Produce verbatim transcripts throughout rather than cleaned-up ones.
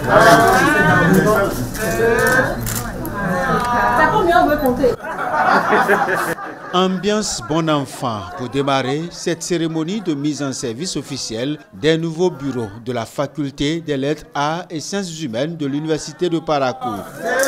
Ambiance bon enfant pour démarrer cette cérémonie de mise en service officielle des nouveaux bureaux de la faculté des lettres, arts et sciences humaines de l'université de Parakou.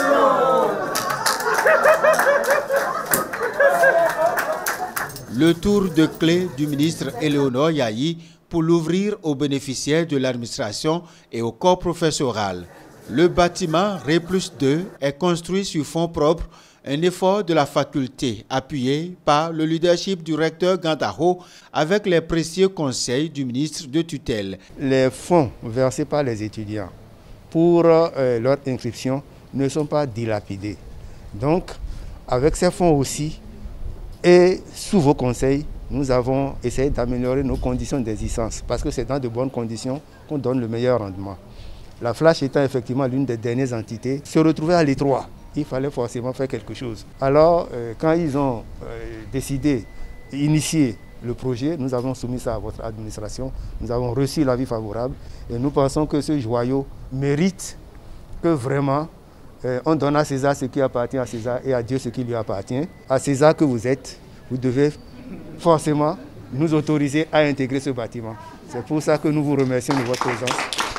Le tour de clé du ministre Eleonore Yayi pour l'ouvrir aux bénéficiaires de l'administration et au corps professoral. Le bâtiment R plus deux est construit sur fonds propres, un effort de la faculté appuyé par le leadership du recteur Gandaho avec les précieux conseils du ministre de tutelle. Les fonds versés par les étudiants pour euh, leur inscription ne sont pas dilapidés. Donc, avec ces fonds aussi, et sous vos conseils, nous avons essayé d'améliorer nos conditions d'existence parce que c'est dans de bonnes conditions qu'on donne le meilleur rendement. La Flash étant effectivement l'une des dernières entités, se retrouver à l'étroit, il fallait forcément faire quelque chose. Alors, euh, quand ils ont euh, décidé d'initier le projet, nous avons soumis ça à votre administration, nous avons reçu l'avis favorable et nous pensons que ce joyau mérite que vraiment euh, on donne à César ce qui appartient à César et à Dieu ce qui lui appartient. À César que vous êtes, vous devez forcément nous autoriser à intégrer ce bâtiment. C'est pour ça que nous vous remercions de votre présence.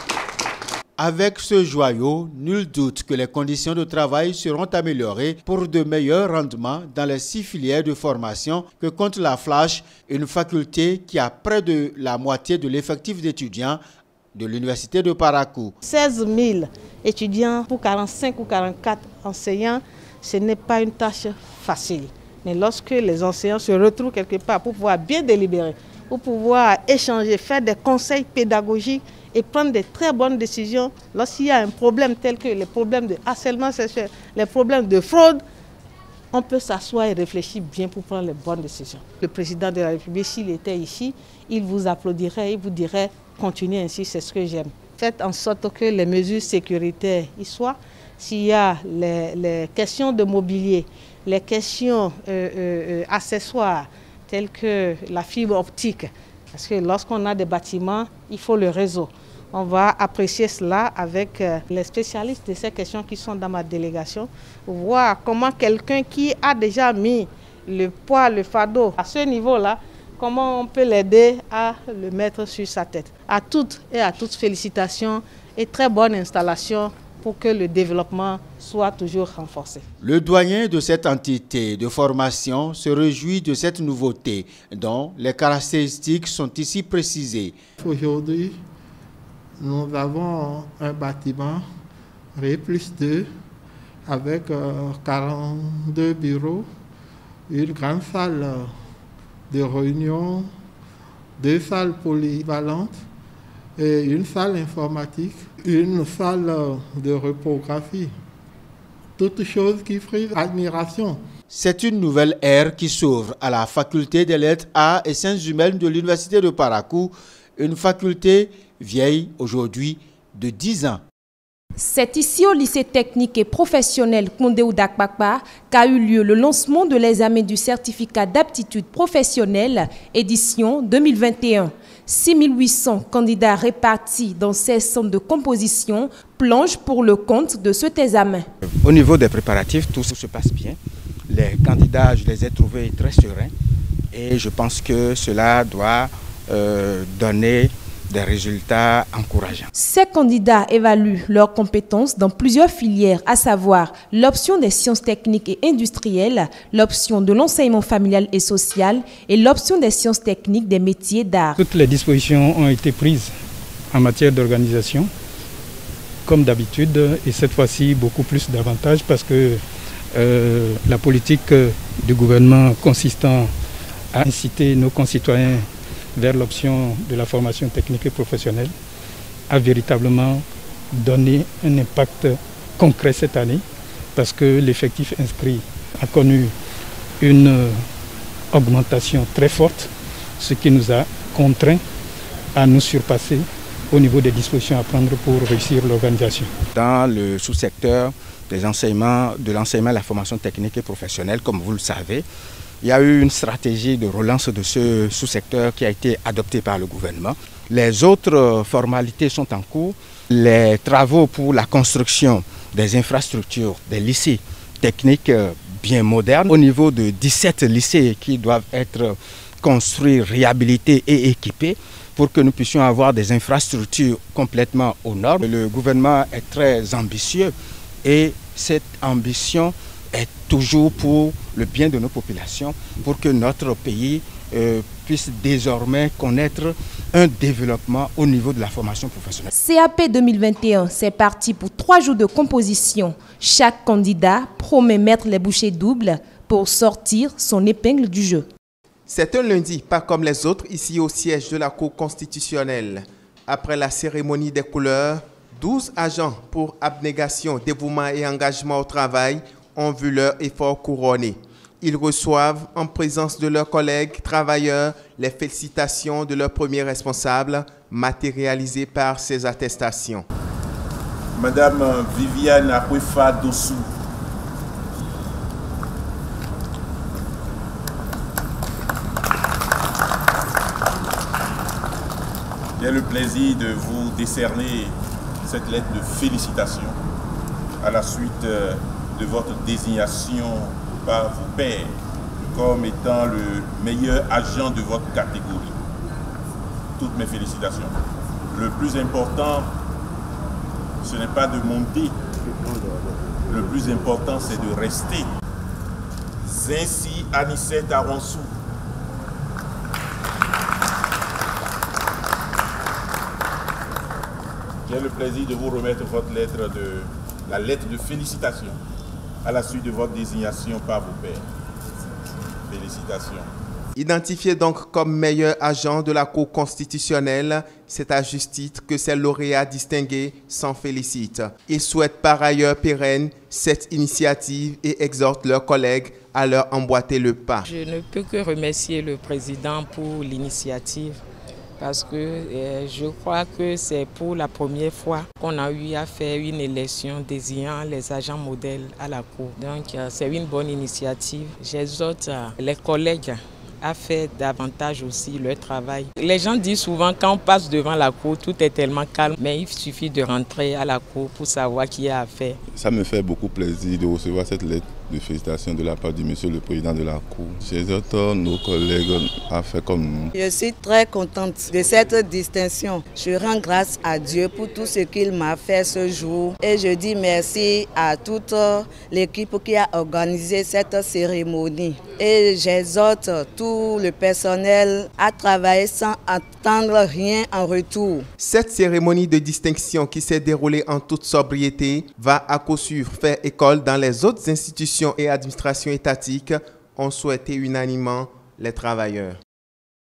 Avec ce joyau, nul doute que les conditions de travail seront améliorées pour de meilleurs rendements dans les six filières de formation que compte la Flash, une faculté qui a près de la moitié de l'effectif d'étudiants de l'université de Parakou. seize mille étudiants pour quarante-cinq ou quarante-quatre enseignants, ce n'est pas une tâche facile. Mais lorsque les enseignants se retrouvent quelque part pour pouvoir bien délibérer, pour pouvoir échanger, faire des conseils pédagogiques et prendre de très bonnes décisions, lorsqu'il y a un problème tel que les problèmes de harcèlement sexuel, les problèmes de fraude, on peut s'asseoir et réfléchir bien pour prendre les bonnes décisions. Le président de la République, s'il était ici, il vous applaudirait, il vous dirait « continuez ainsi, c'est ce que j'aime ». Faites en sorte que les mesures sécuritaires y soient. S'il y a les, les questions de mobilier, les questions euh, euh, accessoires telles que la fibre optique, parce que lorsqu'on a des bâtiments, il faut le réseau. On va apprécier cela avec les spécialistes de ces questions qui sont dans ma délégation, voir comment quelqu'un qui a déjà mis le poids, le fardeau à ce niveau-là, comment on peut l'aider à le mettre sur sa tête. À toutes et à toutes félicitations et très bonne installation pour que le développement soit toujours renforcé. Le doyen de cette entité de formation se réjouit de cette nouveauté, dont les caractéristiques sont ici précisées. Aujourd'hui, nous avons un bâtiment R plus deux avec euh, quarante-deux bureaux, une grande salle de réunion, deux salles polyvalentes et une salle informatique, une salle de reprographie. Toutes choses qui font admiration. C'est une nouvelle ère qui s'ouvre à la faculté des lettres, arts et sciences humaines de l'université de Parakou, une faculté vieille aujourd'hui de dix ans. C'est ici au lycée technique et professionnel Kondé Dakpakpa qu'a eu lieu le lancement de l'examen du certificat d'aptitude professionnelle édition deux mille vingt et un. six mille huit cents candidats répartis dans ces centres de composition plongent pour le compte de cet examen. Au niveau des préparatifs, tout se passe bien. Les candidats, je les ai trouvés très sereins et je pense que cela doit euh, donner des résultats encourageants. Ces candidats évaluent leurs compétences dans plusieurs filières, à savoir l'option des sciences techniques et industrielles, l'option de l'enseignement familial et social et l'option des sciences techniques des métiers d'art. Toutes les dispositions ont été prises en matière d'organisation, comme d'habitude, et cette fois-ci beaucoup plus d'avantages parce que euh, la politique du gouvernement consistant à inciter nos concitoyens vers l'option de la formation technique et professionnelle a véritablement donné un impact concret cette année parce que l'effectif inscrit a connu une augmentation très forte, ce qui nous a contraints à nous surpasser au niveau des dispositions à prendre pour réussir l'organisation. Dans le sous-secteur des enseignements, de l'enseignement et la formation technique et professionnelle, comme vous le savez, il y a eu une stratégie de relance de ce sous-secteur qui a été adoptée par le gouvernement. Les autres formalités sont en cours Les travaux pour la construction des infrastructures des lycées techniques bien modernes, au niveau de dix-sept lycées qui doivent être construits, réhabilités et équipés pour que nous puissions avoir des infrastructures complètement aux normes. Le gouvernement est très ambitieux et cette ambition est toujours pour le bien de nos populations, pour que notre pays euh, puisse désormais connaître un développement au niveau de la formation professionnelle. C A P deux mille vingt et un, c'est parti pour trois jours de composition. Chaque candidat promet mettre les bouchées doubles pour sortir son épingle du jeu. C'est un lundi, pas comme les autres, ici au siège de la Cour constitutionnelle. Après la cérémonie des couleurs, douze agents pour abnégation, dévouement et engagement au travail ont vu leur effort couronné. Ils reçoivent, en présence de leurs collègues travailleurs, les félicitations de leur premier responsable, matérialisées par ces attestations. Madame Viviane Akwefa Dossou, j'ai le plaisir de vous décerner cette lettre de félicitations à la suite de votre désignation par vos pairs comme étant le meilleur agent de votre catégorie. Toutes mes félicitations. Le plus important, ce n'est pas de monter. Le plus important, c'est de rester. Zinsi Anissette Aronsou. J'ai le plaisir de vous remettre votre lettre de, la lettre de félicitations à la suite de votre désignation par vos pairs. Félicitations. Identifié donc comme meilleur agent de la Cour constitutionnelle, c'est à juste titre que ces lauréats distingués s'en félicitent. Ils souhaitent par ailleurs pérenne cette initiative et exhortent leurs collègues à leur emboîter le pas. Je ne peux que remercier le président pour l'initiative parce que euh, je crois que c'est pour la première fois qu'on a eu à faire une élection désignant les agents modèles à la Cour. Donc euh, c'est une bonne initiative. J'exhorte euh, les collègues à faire davantage aussi leur travail. Les gens disent souvent quand on passe devant la Cour, tout est tellement calme, mais il suffit de rentrer à la Cour pour savoir qui y a à faire. Ça me fait beaucoup plaisir de recevoir cette lettre de félicitations de la part du monsieur le président de la Cour. J'exhorte nos collègues à faire comme nous. Je suis très contente de cette distinction. Je rends grâce à Dieu pour tout ce qu'il m'a fait ce jour. Et je dis merci à toute l'équipe qui a organisé cette cérémonie. Et j'exhorte tout le personnel à travailler sans attendre rien en retour. Cette cérémonie de distinction qui s'est déroulée en toute sobriété va à coup sûr faire école dans les autres institutions et administrations étatiques, ont souhaité unanimement les travailleurs.